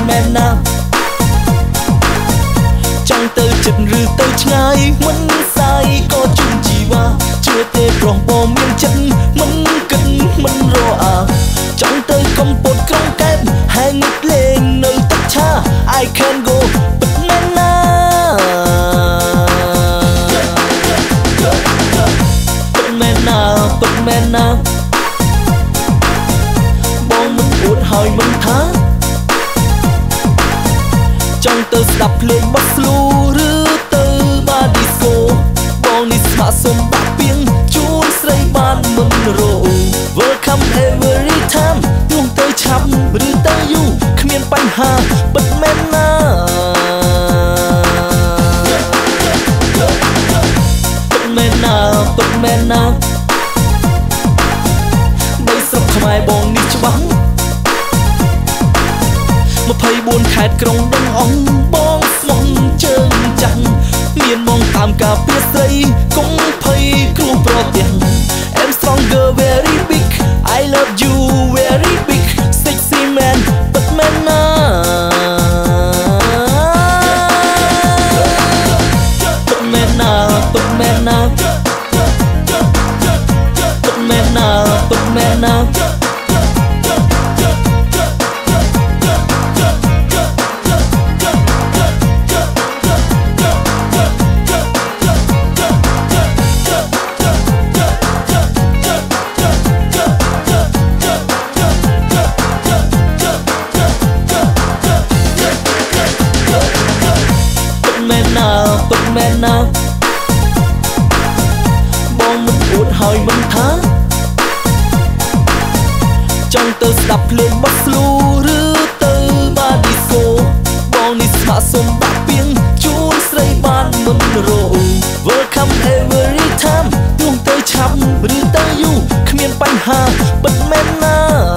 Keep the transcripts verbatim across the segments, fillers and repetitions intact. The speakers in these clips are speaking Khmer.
មែនណាចង់ទៅចិត្តឬទៅឆ្ងាយមិនសាយក៏ជុំជីវ៉ាជឿទេប្រុសបងមានចិត្តមិនគិតមិនរអាចង់ទៅកំពតក្រុងកែបហើយងឹតលេងនៅទឹកឆា I can go ពិតមែនណាពិតមែនណាពិតមែនណាបងមិនអួតហើយមិនថាចង់ទៅស្ដាប់ភ្លេងបោះស្លូឬទៅបាឌីស្កូបងនេះស្ម័គ្រសុំបាក់ពីងជូនស្រីបានមិនរោ Welcome every time ទោះទៅឆាប់ឬទៅយូរគ្មានបញ្ហាពិតមែនណាពិតមែនណាពិតមែនណាបីស្រុកខ្មែរបងនេះច្បាស់ម្ភៃបួនខេត្តក្រុងដងអង្គបងស្មងជើងចាស់មានមកតាមការពារស្រីកុំភ័យគ្រោះប្រទះ I'm stronger very big I love you very big sexy man ពិតមែនណាពិតមែនណាពិតមែនណាពិតមែនណាពិតមែនណាពិតមែនណាបងមិនអួតហើយមិនថាចង់ទៅស្ដាប់ភ្លេងបោះស្លូឬទៅបាឌីស្កូបងនេះស្ម័គ្រសុំបាក់ពីងជូនស្រីបានមិនរោ Welcome every time ទោះទៅឆាប់ឬទៅយូរគ្មានបញ្ហាពិតមែនណា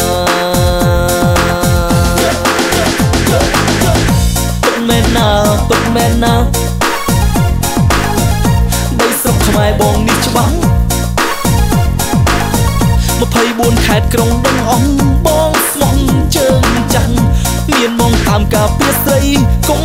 ពិតមែនណាពិតមែនណាខ្មែរបងនេះច្បាស់ម្ភៃបួនខេត្តក្រុងដងអង្គបងស្មងជើងចាស់មានមកតាមការពារស្រីកុំ